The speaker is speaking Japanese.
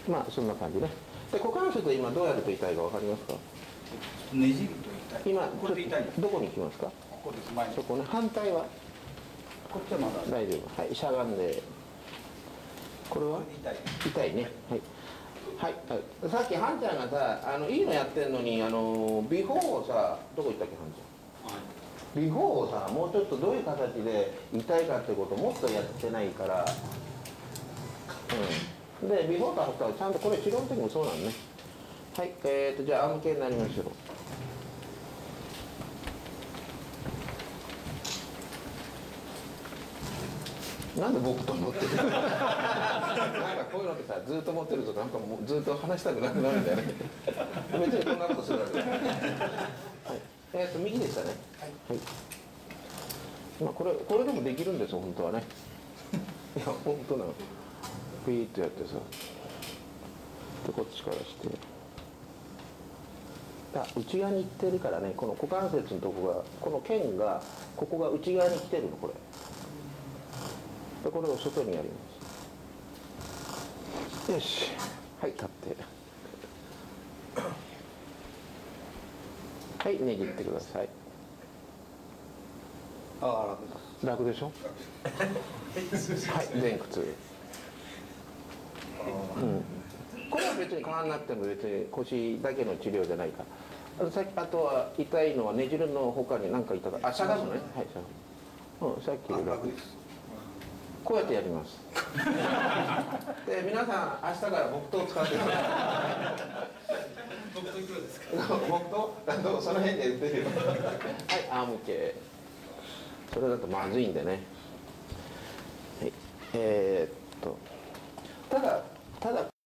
まあそんな感じね。で股関節今どうやると痛いか分かりますか？ ねじると痛い。 今これで痛いです。 どこに行きますか？ ここです。前に。 そこね。反対はこっちはまだ大丈夫。はい、しゃがんで。これは痛い。 痛いね。はい、はい、さっきハンちゃんがさいいのやってんのにビフォーをさどこ行ったっけハンちゃん、ビフォーをさもうちょっとどういう形で痛いかってことをもっとやってないから、でビフォーとアフターちゃんとこれ治療の時もそうなのね。はい、じゃあ仰向けになりましょう。なんで僕と持ってるなんかこういうのってさずっと持ってるとなんかもうずっと話したくなくなるんだよね別にこんなことするわけない、はい、右でしたね。はい、まあこれでもできるんですよ本当はねいや本当なの。ピーッとやってさでこっちからして内側にいってるからね、この股関節のとこがこの腱がここが内側に来てるのこれで、これを外にやります。よし、はい、立ってはい、ねじってください。 ああ、 楽でしょはい、前屈。これは別に変わらなくても別に腰だけの治療じゃないから。あとは痛いのはねじるの他に何か痛かしゃがむのね。はい、しゃがむ。さっきより楽です。こうやってやります。で、皆さん明日から木刀使ってください。 木刀いくらですか？ 木刀その辺で売ってるよ。はい、アーム系。それだとまずいんでね。はい、ただ